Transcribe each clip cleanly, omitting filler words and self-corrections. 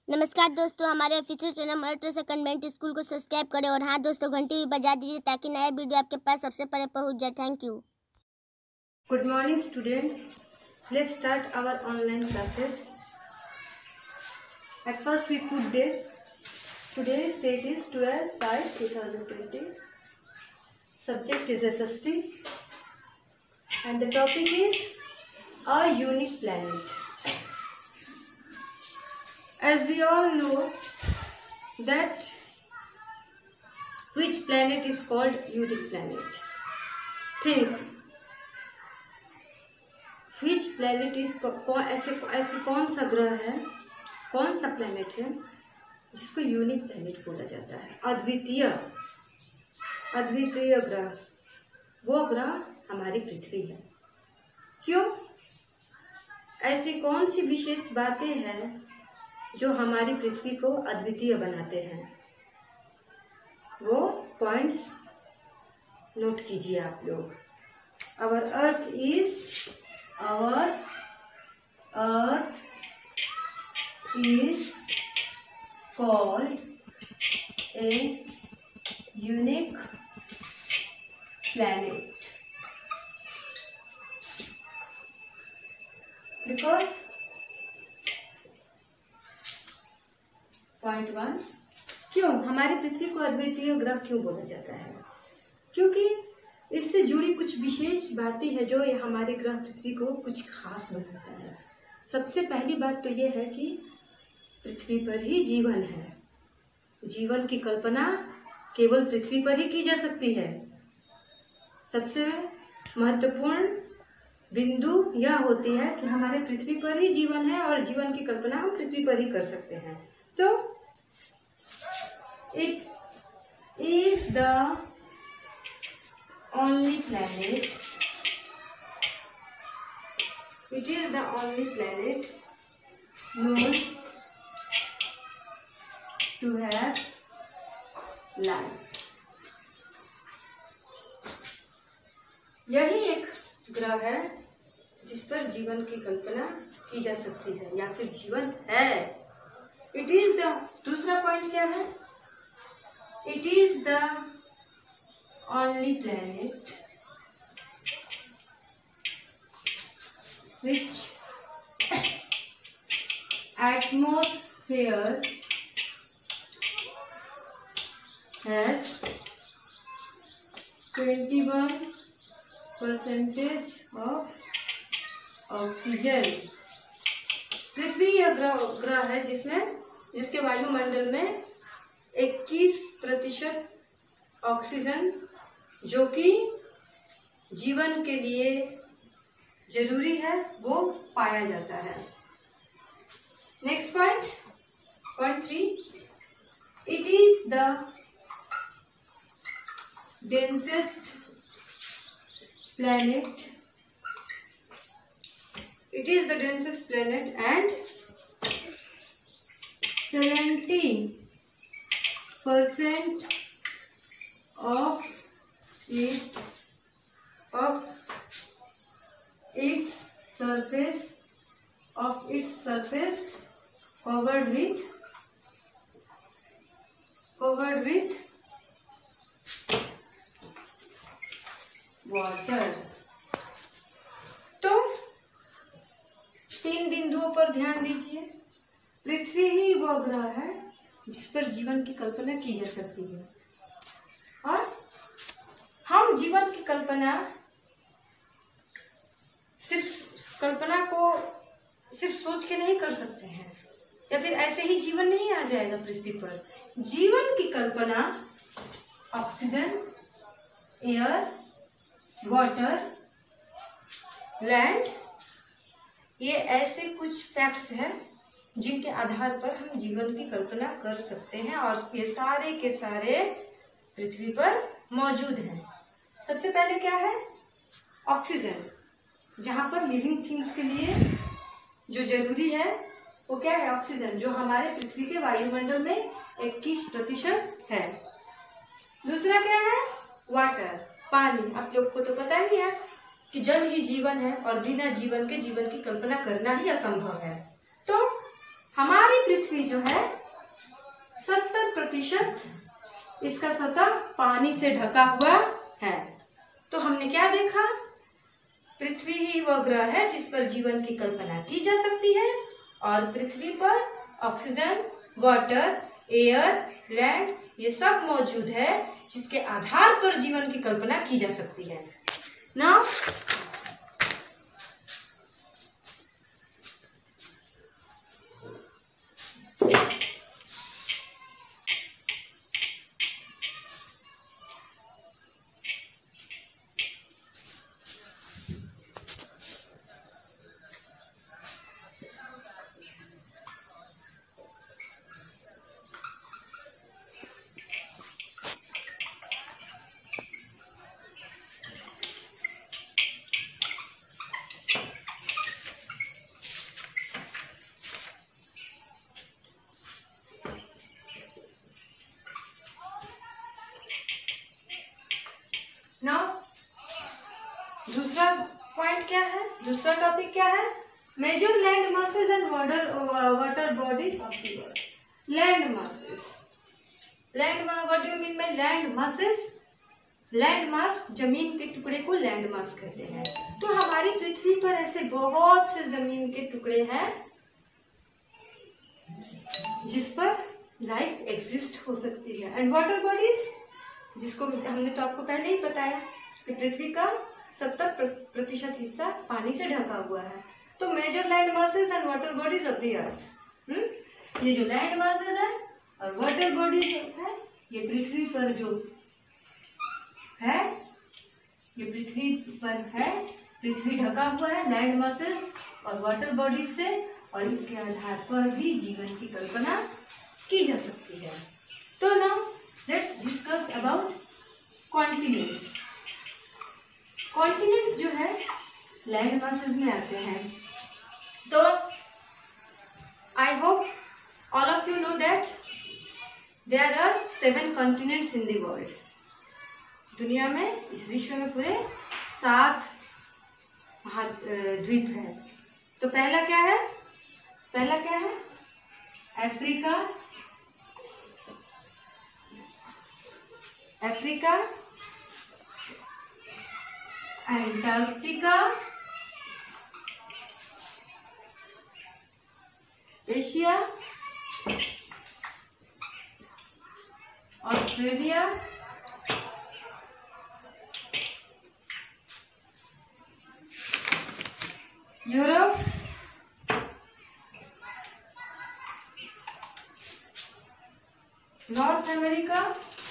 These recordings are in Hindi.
नमस्कार दोस्तों, हमारे ऑफिशियल चैनल मराठी सेकंड मेंट स्कूल को सब्सक्राइब करें और हाँ दोस्तों, घंटी भी बजा दीजिए ताकि नया वीडियो आपके पास सबसे पहले पहुंच जाए। Thank you. Good morning students. Let's start our online classes. At first we put date. Today's date is 12/5/2020. Subject is SST and the topic is a unique planet. As we all know that which planet is called unique planet. Think which planet is ऐसे कौन सा ग्रह है, कौन सा प्लेनेट है जिसको यूनिक प्लेनेट बोला जाता है, अद्वितीय ग्रह। वो ग्रह हमारी पृथ्वी है। क्यों? ऐसी कौन सी विशेष बातें हैं जो हमारी पृथ्वी को अद्वितीय बनाते हैं? वो पॉइंट्स नोट कीजिए आप लोग। Our earth is called a unique planet because point 1, क्यों हमारी पृथ्वी को अद्वितीय ग्रह क्यों बोला जाता है? क्योंकि इससे जुड़ी कुछ विशेष बातें हैं जो ये हमारे ग्रह पृथ्वी को कुछ खास बनाता है। सबसे पहली बात तो ये है कि पृथ्वी पर ही जीवन है। जीवन की कल्पना केवल पृथ्वी पर ही की जा सकती है। सबसे महत्वपूर्ण बिंदु यह होती है कि हमारे पृथ्वी पर ही जीवन है और जीवन की कल्पना हम पृथ्वी पर ही कर सकते हैं। तो it is the only planet known to have life. यही एक ग्रह है जिस पर जीवन की कल्पना की जा सकती है या फिर जीवन है। इट इज द दूसरा पॉइंट क्या है? It is the only planet which atmosphere has 21% of oxygen। पृथ्वी यह ग्रह है जिसके वायुमंडल में 21% ऑक्सीजन जो कि जीवन के लिए जरूरी है वो पाया जाता है। Next point 3, it is the densest planet and 70% of its surface covered with water। तो 3 बिंदुओं पर ध्यान दीजिए। पृथ्वी ही वह ग्रह है जिस पर जीवन की कल्पना की जा सकती है और हम जीवन की कल्पना सिर्फ सोच के नहीं कर सकते हैं या फिर ऐसे ही जीवन नहीं आ जाएगा पृथ्वी पर। जीवन की कल्पना ऑक्सीजन, एयर, वाटर, लैंड, ये ऐसे कुछ फैक्ट्स हैं जिनके आधार पर हम जीवन की कल्पना कर सकते हैं और ये सारे के सारे पृथ्वी पर मौजूद हैं। सबसे पहले क्या है? ऑक्सीजन, जहां पर लिविंग थिंग्स के लिए जो जरूरी है वो क्या है? ऑक्सीजन, जो हमारे पृथ्वी के वायुमंडल में 21% है। दूसरा क्या है? वाटर, पानी। आप लोग को तो पता ही है कि जल ही जीवन है और बिना जीवन के जीवन की कल्पना करना ही असंभव है। तो हमारी पृथ्वी जो है 70% इसका सतह पानी से ढका हुआ है। तो हमने क्या देखा? पृथ्वी ही वह ग्रह है जिस पर जीवन की कल्पना की जा सकती है, और पृथ्वी पर ऑक्सीजन, वाटर, एयर, लैंड ये सब मौजूद है जिसके आधार पर जीवन की कल्पना की जा सकती है ना। दूसरा पॉइंट क्या है? दूसरा टॉपिक क्या है? Major land masses and water bodies of the world. Land masses, what do you mean by land masses? Land mass, जमीन के टुकड़े को लैंड मास कहते हैं। तो हमारी पृथ्वी पर ऐसे बहुत से जमीन के टुकड़े हैं जिस पर लाइफ एग्जिस्ट हो सकती है। एंड वाटर बॉडीज, जिसको हमने तो आपको पहले ही बताया कि पृथ्वी का 70% हिस्सा पानी से ढका हुआ है। तो major land masses and water bodies of the earth, ये जो लैंड मासेस है और वाटर बॉडीज है, ये पृथ्वी पर जो है, ये पृथ्वी पर है, पृथ्वी ढका हुआ है लैंड मासेस और वाटर बॉडीज से, और इसके आधार पर भी जीवन की कल्पना की जा सकती है। तो now let's discuss about continents. Continents जो है लैंड मासेस में आते हैं। तो I hope all of you know that there are 7 continents in the world. दुनिया में, इस विश्व में पूरे 7 महाद्वीप है। तो पहला क्या है? Africa, Antarctica, Asia, Australia, Europe, North America,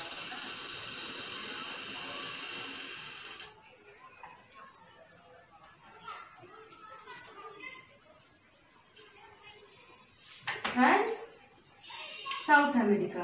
and South America.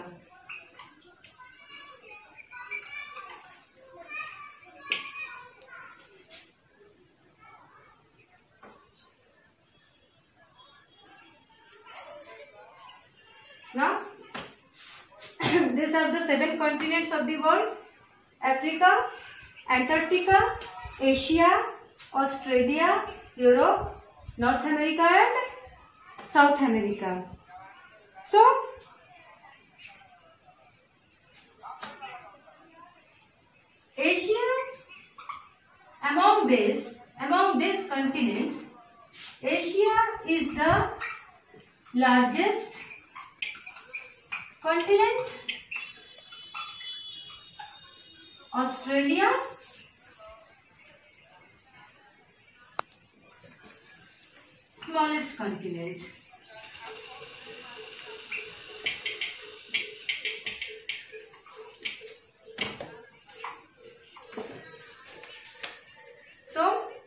Now, these are the 7 continents of the world: Africa, Antarctica, Asia, Australia, Europe, North America and South America. So, Asia, among these continents, Asia is the largest continent. Australia, smallest continent. So,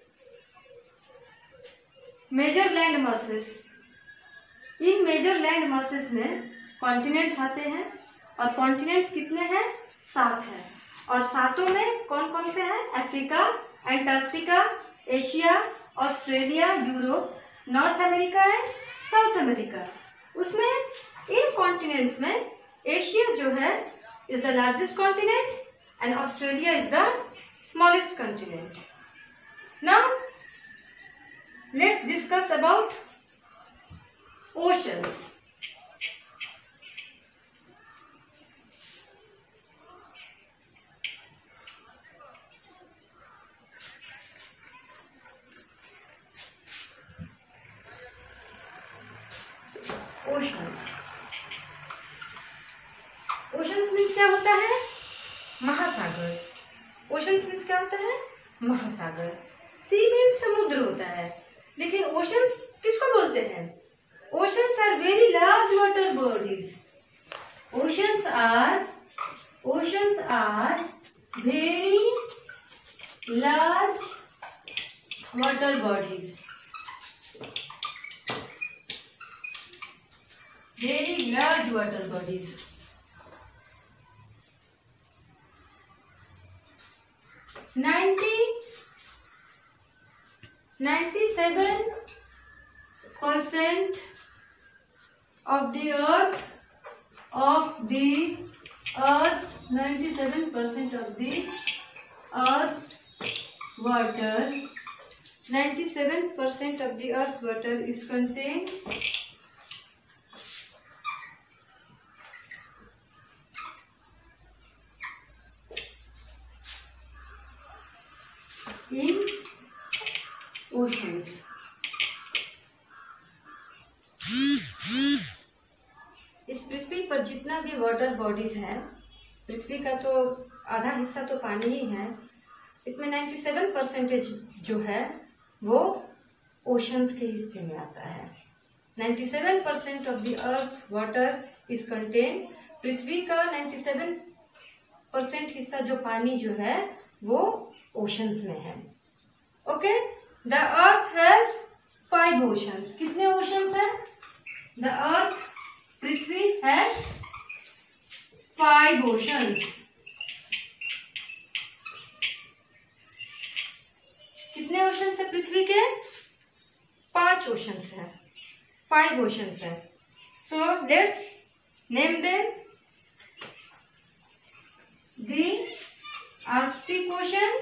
major land masses, इन मेजर लैंड मासेस में कॉन्टिनेंट्स आते हैं, और कॉन्टिनेंट्स कितने हैं? 7 हैं। और 7 में कौन कौन से हैं? Africa, Antarctica, Asia, Australia, Europe, North America and South America. उसमें इन कॉन्टिनेंट्स में एशिया जो है is the largest continent and Australia is the smallest continent. Now, let's discuss about oceans. Oceans. Oceans means क्या होता है? महासागर. ओशंस मीन्स क्या होता है? महासागर. सी मीन्स समुद्र होता है. लेकिन ओशंस किसको बोलते हैं? Oceans are very large water bodies. Oceans are very large water bodies. Very large water bodies. Ninety-seven percent of the earth 97% of the earth's water. 97% of the earth's water is contained in oceans. इस पृथ्वी पर जितना भी वाटर बॉडीज है, पृथ्वी का तो आधा हिस्सा तो पानी ही है. इसमें 97% जो है वो ओशंस के हिस्से में आता है. 97% of the earth water is contain. पृथ्वी का 97% हिस्सा जो पानी जो है वो ओशंस में है. Okay. The earth has 5 oceans. कितने ओशंस है? द अर्थ, पृथ्वी हैज 5 ओशंस. कितने ओशंस है पृथ्वी के? 5 ओशंस है. 5 ओशंस है. So let's name them. The Arctic Ocean.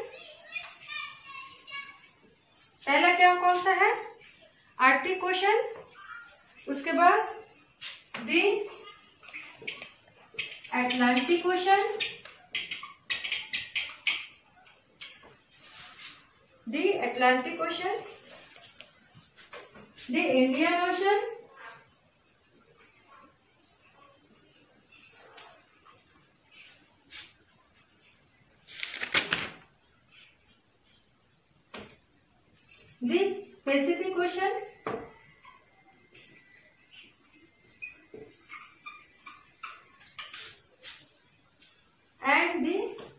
पहला क्या कौन सा है? Arctic Ocean. उसके बाद the Atlantic Ocean, the Atlantic Ocean, the Indian Ocean, the Pacific Ocean, and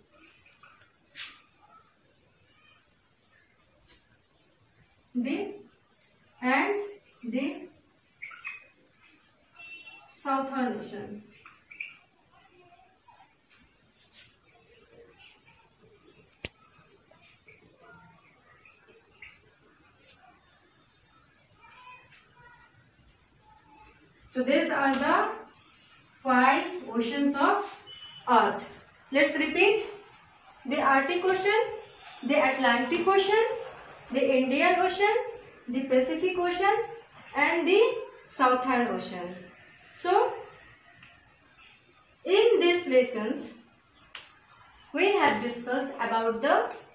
the Southern Ocean. So these are the 5 oceans of Earth. Let's repeat. The Arctic Ocean, the Atlantic Ocean, the Indian Ocean, the Pacific Ocean, and the Southern Ocean. So in these lessons we have discussed about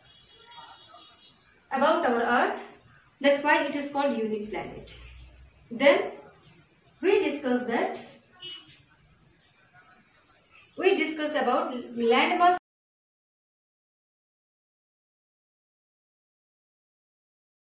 our Earth, that why it is called unique planet. Then we discussed about land mass